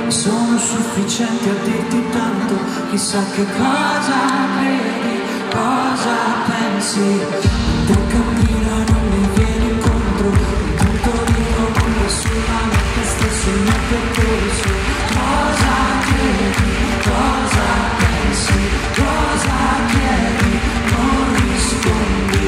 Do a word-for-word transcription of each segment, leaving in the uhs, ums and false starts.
sono sufficienti a dirti tanto, chissà che cosa credi, cosa pensi. Te cammino e non mi vieni incontro, tutto vivo con nessuna notte stesso il mio percorso. Cosa credi, cosa pensi, cosa chiedi, non rispondi.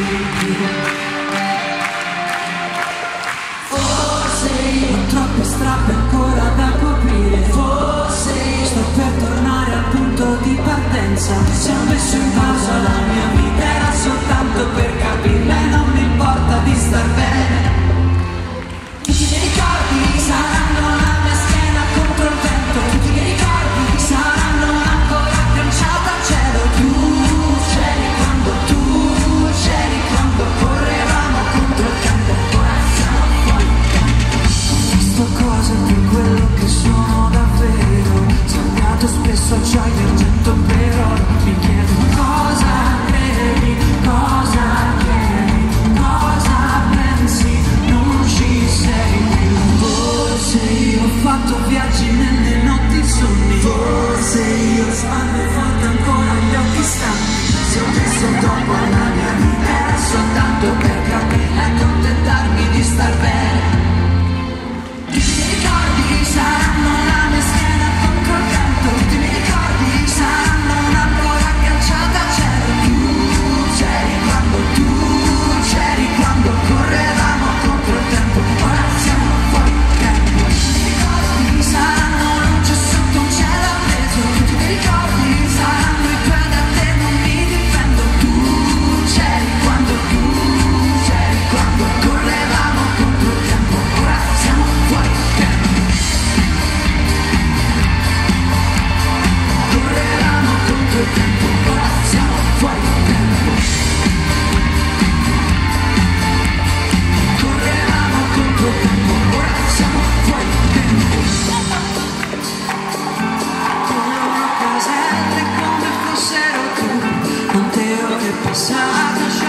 Forse ho troppe strappe ancora da coprire, forse sto per tornare al punto di partenza. Se ho messo in pausa la mia vita era soltanto per capirla e non mi importa di star bene. Tutti i miei ricordi saranno la mia schiena contro il vento, tutti i miei ricordi saranno ancora agganciata al cielo. Tu c'eri quando, tu c'eri quando correvamo contro il tempo, ora siamo fuori tempo. Ho visto cose per quello che sono davvero, sbagliato spesso acciaio e argento però mi chiedo cosa credi, cosa chiedi, cosa pensi, non ci sei più. Forse io ho fatto viaggi nelle notti insonni, forse io sbaglio e forte ancora gli occhi stanchi. Se ho messo dopo alla mia vita era soltanto per capirla e accontentarmi di star bene. Tutti i miei ricordi saranno la mia schiena contro il vento, tutti i miei ricordi saranno un'ancora agganciata al cielo. Tu c'eri quando, tu c'eri quando correvamo contro il tempo, ora siamo fuori tempo. Tutti i miei ricordi saranno luce sotto un cielo appeso, tutti i miei ricordi saranno i tuoi da te non mi difendo. Tu c'eri quando, tu c'eri quando correvamo contro il tempo, ora siamo fuori tempo. Correvamo contro il tempo, ora siamo fuori tempo. Correvamo contro il tempo, ora siamo fuori tempo. Come caselle come fossero tu, quante ore passate.